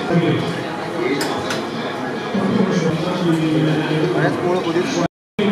School പുതിയ school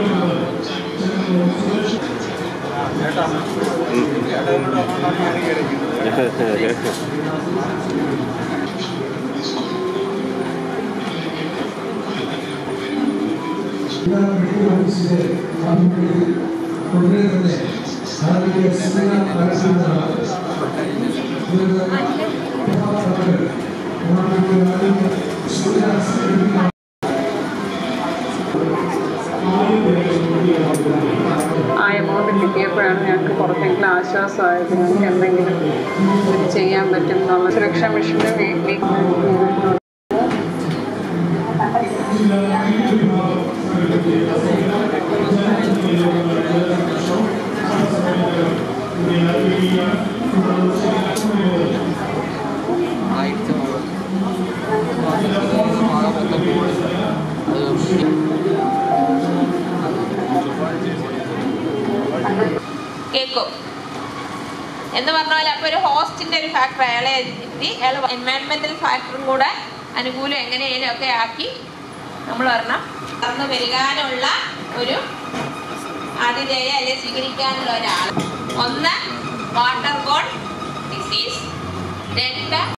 ആ amount കിട്ടിയപ്പോഴാണ് ഞങ്ങൾക്ക് കുറച്ചെങ്കിലും ആശ്വാസമായത്. ഞങ്ങൾക്ക് എന്തെങ്കിലും ചെയ്യാൻ പറ്റും എന്നുള്ള സുരക്ഷാ മിഷന് വേണ്ടി കേൾക്കും എന്ന് പറഞ്ഞ പോലെ അപ്പോൾ ഒരു ഹോസ്റ്റിന്റെ ഒരു ഫാക്ടർ അയാളെ എത്തി അയാൾ എൻവയൺമെന്റൽ ഫാക്ടറും കൂടെ അനുകൂലം എങ്ങനെയാലും ഒക്കെ ആക്കി നമ്മൾ പറഞ്ഞാൽ വളർന്നു വരികാനുള്ള ഒരു ആതിഥേയ അല്ലെ സ്വീകരിക്കാനുള്ള ഒരാൾ. ഒന്ന് വാട്ടർ ബോൺ ഡിസീസ്, രണ്ട്